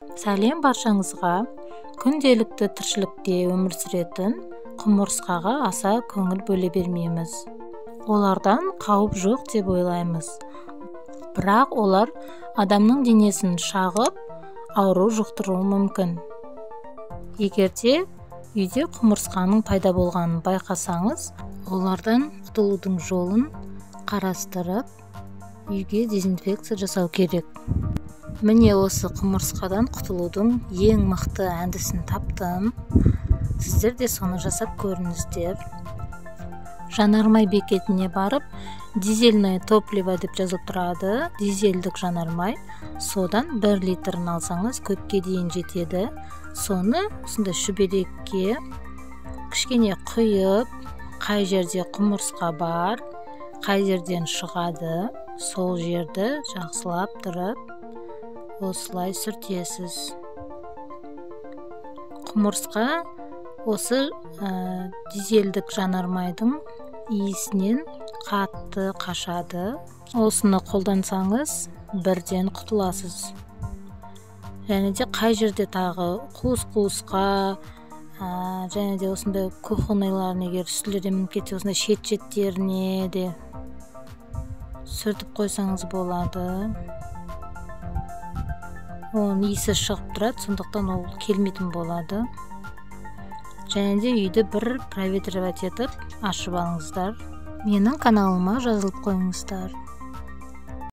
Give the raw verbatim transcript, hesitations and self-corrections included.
Сәлем баршаңызға. Күнделікті тіршілікте өмір сүретін құмырсқаға аса көңіл бөле бермейміз. Олардан қауіп жоқ деп ойлаймыз. Бірақ олар адамның денесін шағып, ауру жұқтыруы мүмкін. Егерде үйде құмырсқаның пайда болғанын байқасаңыз, олардан құтылудың жолын қарастырып, үйге дезинфекция жасау керек. Міне осы құмырсқадан құтылудың ең мықты әдісін таптым. Сіздер де соны жасап көріңіздер. Жанармай бекетіне барып, дизельное топливо деп жазылып тұрады. Дизельдік жанармай. Содан бір литрін алсаңыз көпке дейін жетеді. Соны осындай шүберекке кішкене құйып, қай жерде құмырсқа бар, қай жерден шығады, сол жерді жақсылап тұрып, осылай сүртесіз. Құмырсқа осы ә, дизельдік жанармайдың иісінен қатты қашады. Осыны қолдансаңыз, бірден құтыласыз. Және де қай жерде тағы қуыс-қуысқа, және де осындай кухонныйларын егер үстілерде мініп кетсе, осындай шет-шеттеріне де сүртіп қойсаңыз болады. Оның иісі шығып тұрады, сондықтан ол келмейтін болады. Және де үйді бір проветривать етіп ашып алыңыздар. Менің каналыма жазылып қойыңыздар.